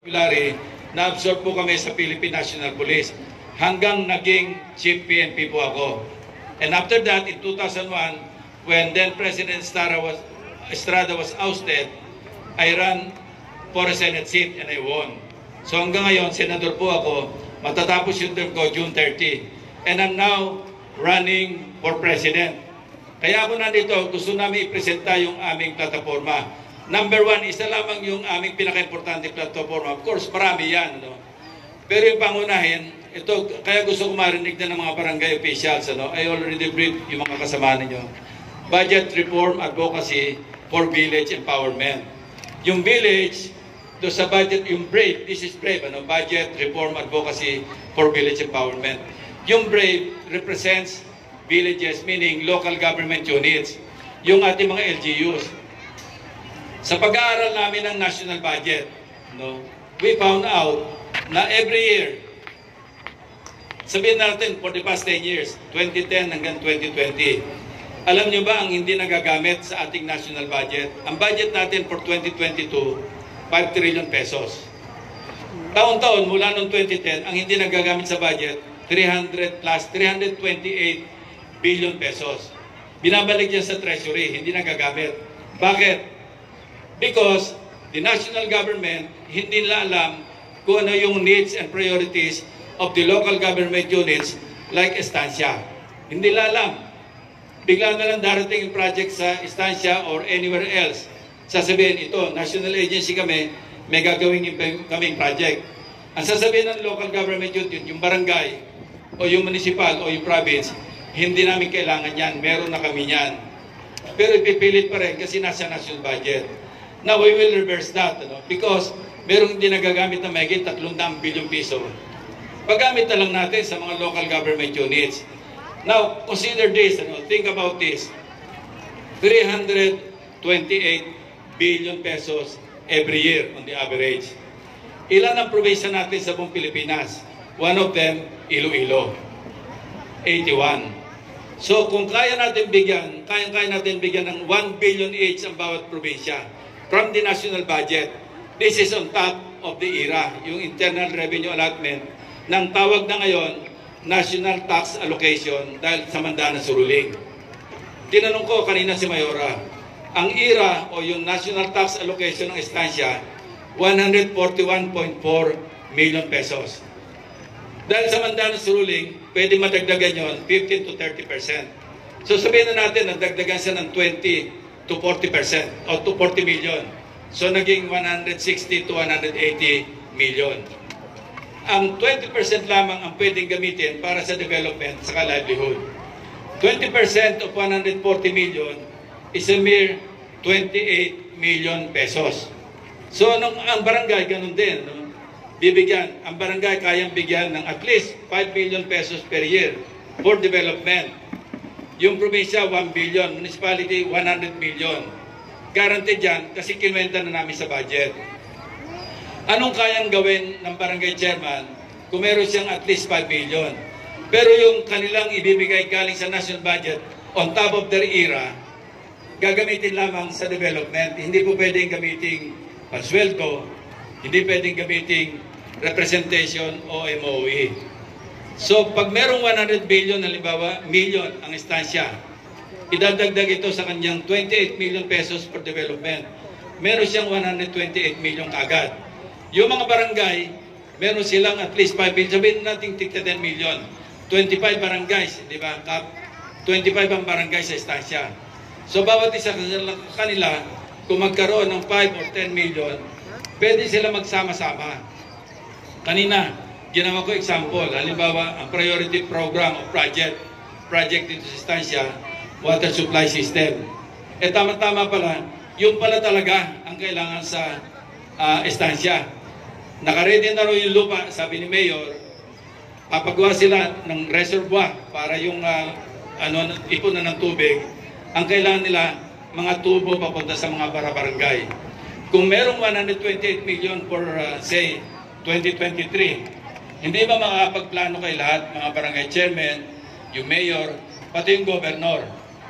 na-absorb po kami sa Philippine National Police hanggang naging Chief PNP po ako. And after that, in 2001, when then President Estrada was ousted, I ran for a Senate seat and I won. So hanggang ngayon, Senador po ako, matatapos yung term ko June 30. And I'm now running for President. Kaya ako nandito, gusto namin ipresenta yung aming plataforma. Number one, isa lamang yung aming pinaka-importante plataforma. Of course, marami yan. No? Pero yung pangunahin, ito, kaya gusto ko marinig na ng mga barangay officials. Ano? I already briefed yung mga kasama ninyo. Budget Reform Advocacy for Village Empowerment. Yung village, do sa budget, yung BRAVE, this is BRAVE, ano? Budget Reform Advocacy for Village Empowerment. Yung BRAVE represents villages, meaning local government units. Yung ating mga LGUs. Sa pag-aaral namin ng national budget, no, we found out na every year, sabihin natin for the past 10 years, 2010 hanggang 2020, alam nyo ba ang hindi nagagamit sa ating national budget? Ang budget natin for 2022, 5 trillion pesos. Taon-taon mula noong 2010, ang hindi nagagamit sa budget, 300 plus 328 billion pesos. Binabalik yan sa treasury, hindi nagagamit. Bakit? Because the national government hindi nila alam kung ano yung needs and priorities of the local government units like Estancia. Hindi nila alam. Bigla na lang darating yung project sa Estancia or anywhere else. Sasabihin, ito, national agency kami, may gagawin kaming project. Ang sasabihin ng local government unit, yung barangay, o yung municipal, o yung province, hindi namin kailangan yan, meron na kami yan. Pero ipipilit pa rin kasi nasa national budget. Now, we will reverse that, ano? Because merong hindi nagagamit na mahigit 300 billion piso. Paggamit na lang natin sa mga local government units. Now, consider this, ano? Think about this. 328 billion pesos every year on the average. Ilan ang probinsya natin sa buong Pilipinas? One of them, Iloilo. 81. So, kung kaya natin bigyan, kaya natin bigyan ng 1 billion each ang bawat probinsya from the national budget. This is on top of the IRA, yung Internal Revenue Allotment, ng tawag na ngayon, National Tax Allocation dahil sa Mandanas Suruling. Tinanong ko kanina si Mayora, ang IRA o yung National Tax Allocation ng Estancia, 141.4 million pesos. Dahil sa Mandanas Suruling, pwede madagdagan yon 15 to 30%. So sabihin na natin, nadagdagan siya ng 20 to 40% o to 40 million. So naging 160 to 180 million. Ang 20% lamang ang pwedeng gamitin para sa development sa livelihood. 20% of 140 million is a mere 28 million pesos. So ang barangay ganun din, no? Bibigyan, ang barangay kayang bigyan ng at least 5 million pesos per year for development. Yung probinsya, 1 billion. Municipality, 100 million. Guaranteed yan kasi kinuwenta na namin sa budget. Anong kayang gawin ng barangay chairman kung meron siyang at least 5 billion? Pero yung kanilang ibibigay galing sa national budget on top of their IRA, gagamitin lamang sa development. Hindi po pwedeng gamitin pasweldo, hindi pwedeng gamitin representation o MOE. So, pag merong 100 billion, halimbawa, million ang Estancia, idadagdag ito sa kanyang 28 million pesos for development. Meron siyang 128 million kaagad. Yung mga barangay, meron silang at least 5 billion. Sabihin natin tigta 10 million. 25 barangays, di ba? 25 ang barangay sa Estancia. So, bawat isa kanila, kung magkaroon ng 5 or 10 million, pwede sila magsama-sama. Kanina, ginawa ko example, halimbawa, ang priority program o project dito sa Estancia, water supply system. Eh tama-tama pala, yung pala talaga ang kailangan sa Estancia. Nakaredy na rin yung lupa, sabi ni Mayor, papagawa sila ng reservoir para yung ipunan ng tubig. Ang kailangan nila, mga tubo papunta sa mga barangay. Kung merong 128 million for, say, 2023, hindi ba makakapagplano kay lahat, mga barangay chairman, yung mayor, pati yung gobernador?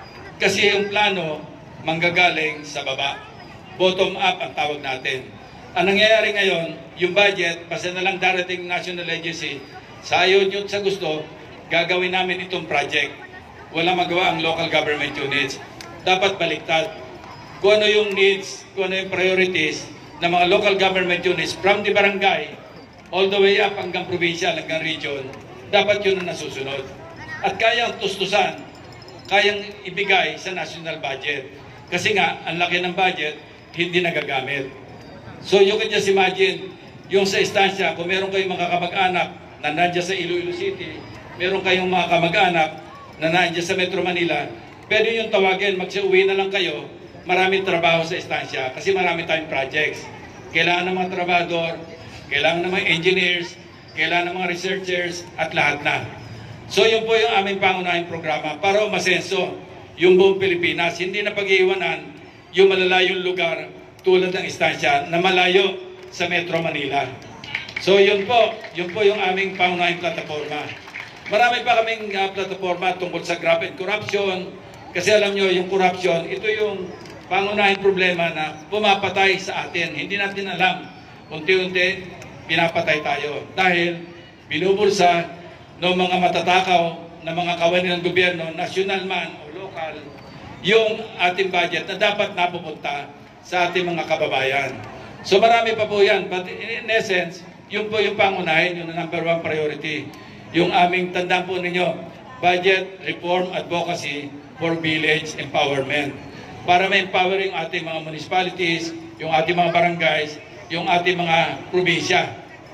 Kasi yung plano manggagaling sa baba. Bottom up ang tawag natin. Ang nangyayari ngayon, yung budget, basta na lang darating national agency, sa ayaw nyo sa gusto, gagawin namin itong project. Wala magawa ang local government units. Dapat baliktad. Kung ano yung needs, kung ano yung priorities ng mga local government units from the barangay all the way up hanggang provincial, hanggang region, dapat yun ang nasusunod. At kayang tustusan, kayang ibigay sa national budget. Kasi nga, ang laki ng budget, hindi nagagamit. So you can just imagine, yung sa estansya, kung meron kayong mga kamag-anak na nandiyan sa Iloilo City, meron kayong mga kamag-anak na nandiyan sa Metro Manila, pwede yung tawagin, magsiuwi na lang kayo, maraming trabaho sa estansya kasi marami tayong projects. Kailangan ng mga trabador, kailangan ng mga engineers, kailangan ng mga researchers, at lahat na. So yun po yung aming pangunahing programa para umasenso yung buong Pilipinas. Hindi na pag-iiwanan yung malalayong lugar tulad ng estansya na malayo sa Metro Manila. So yun po yung aming pangunahing plataforma. Marami pa kaming plataforma tungkol sa graft and corruption. Kasi alam nyo, yung corruption, ito yung pangunahing problema na pumapatay sa atin. Hindi natin alam, unti-unti pinapatay tayo. Dahil binubulsa ng mga matatakaw na mga kawani ng gobyerno, national man o local, yung ating budget na dapat napupunta sa ating mga kababayan. So marami pa po yan, but in essence, yun po yung pangunahin, yung number one priority. Yung aming, tandaan po ninyo, budget reform advocacy for village empowerment. Para ma-empower yung ating mga municipalities, yung ating mga barangays, yung ating mga probinsya.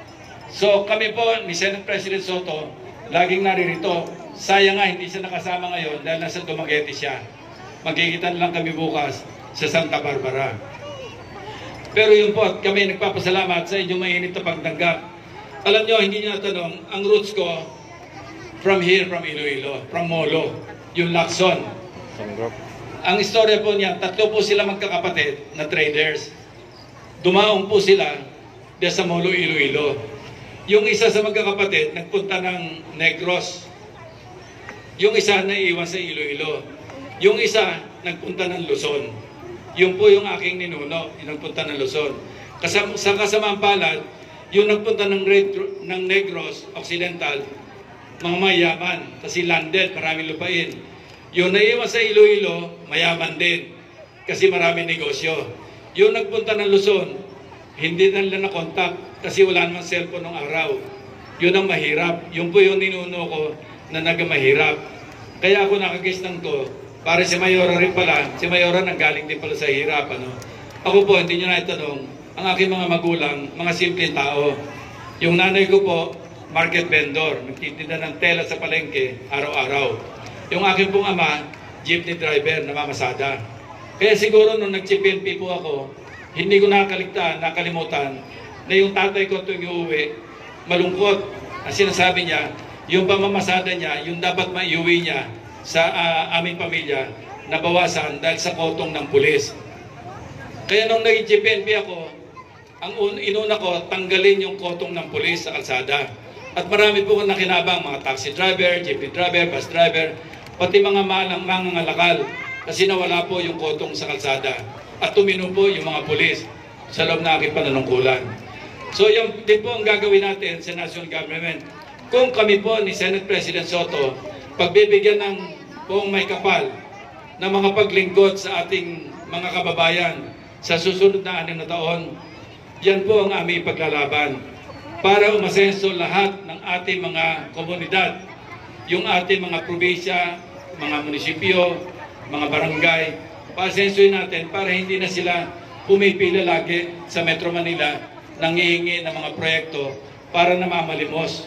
So kami po ni Senate President Soto, laging naririto. Sayang nga, hindi siya nakasama ngayon dahil nasa Dumaguete siya. Magkikita lang kami bukas sa Santa Barbara. Pero yun po, at kami nagpapasalamat sa inyong mainit na pagtanggap. Alam nyo, hindi nyo natanong, ang roots ko, from here, from Iloilo, from Molo, yung Lacson. Ang istorya po niya, tatlo po sila magkakapatid na traders. Dumaong po sila dahil sa Molo, Iloilo. Yung isa sa magkakapatid, nagpunta ng Negros. Yung isa naiiwan sa Iloilo. Yung isa, nagpunta ng Luzon. Yung po yung aking ninuno, yung nagpunta ng Luzon. Sa kasamaang palad, yung nagpunta ng Negros, Occidental, mga mayaman, kasi landed, maraming lupain. Yung naiiwan sa Iloilo, mayaman din, kasi maraming negosyo. Yung nagpunta ng Luzon, hindi nila na-contact kasi wala namang cellphone ng araw. Yun ang mahirap. Yun po yung ninuno ko na nagamahirap. Kaya ako nakagisnan ko, para si Mayora rin pala, si Mayora nanggaling din pala sa hirap. Ano? Ako po, hindi nyo na itanong, ang aking mga magulang, mga simpleng tao. Yung nanay ko po, market vendor, nagtitinda ng tela sa palengke, araw-araw. Yung aking pong ama, jeepney driver, namamasada. Kaya siguro nung nag-PNP po ako, hindi ko nakalimutan na yung tatay ko tuwing uuwi, malungkot. Ang sinasabi niya, yung pamamasada niya, yung dapat maiuwi niya sa aming pamilya, nabawasan dahil sa kotong ng pulis. Kaya nung naging PNP ako, ang inuna ko, tanggalin yung kotong ng pulis sa kalsada. At marami po nakinabang, mga taxi driver, jeepney driver, bus driver, pati mga mangangalakal, kasi nawala po yung kotong sa kalsada. At tumino po yung mga pulis sa loob na aking pananungkulan. So yung din po ang gagawin natin sa national government. Kung kami po ni Senate President Soto, pagbibigyan ng buong may kapal na mga paglingkod sa ating mga kababayan sa susunod na 6 na taon, yan po ang aming paglalaban para umasenso lahat ng ating mga komunidad, yung ating mga probinsya, mga munisipyo, mga barangay, pasensuin natin para hindi na sila pumipila lagi sa Metro Manila nangihingi ng mga proyekto para namamalimos.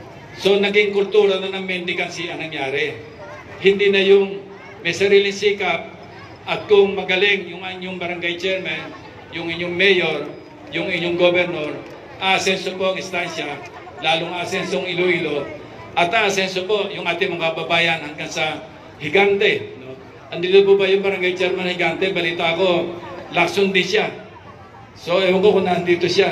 So naging kultura na ng mendicancy ang nangyari. Hindi na yung may sariling sikap at kung magaling yung inyong barangay chairman, yung inyong mayor, yung inyong governor, aasenso po ang istansya, lalong aasenso ang Iloilo, at aasenso po yung ating mga babayan hanggang sa Higante. Andito po ba yung barangay chairman Higante? Balita ko, Lacson din siya. So, ewan ko kung nandito siya.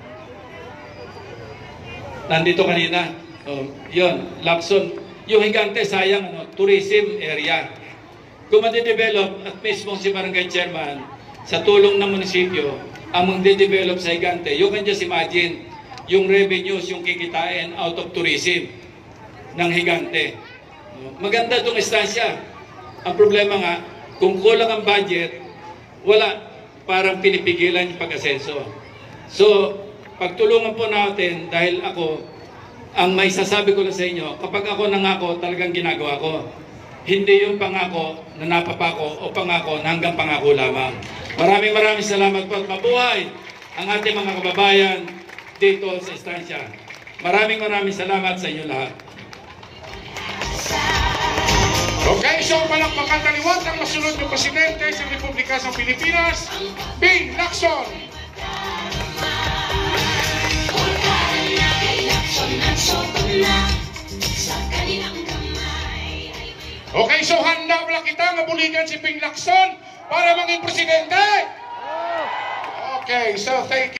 Nandito kanina. Yun, Lacson. Yung Higante, sayang, tourism area. Kung matidevelop at mismo si barangay chairman, sa tulong ng munisipyo, ang magde-develop sa Higante, you can just imagine yung revenues, yung kikitain out of tourism ng Higante. Maganda itong estansya. Ang problema nga, kung kulang ang budget, wala, parang pinipigilan yung pag-asenso. So, pagtulungan po natin, dahil ako, ang may sasabi ko lang sa inyo, kapag ako nangako, talagang ginagawa ko. Hindi yung pangako na napapako o pangako na hanggang pangako lamang. Maraming salamat po at mabuhay ang ating mga kababayan dito sa estansya. Maraming salamat sa inyo lahat. Okay, so palakpakan taliwat ang masunod ng Presidente sa Republika ng Pilipinas, Ping Lacson. Okay, so handa pala kita nga buligan si Ping Lacson para maging Presidente? Okay, so thank you.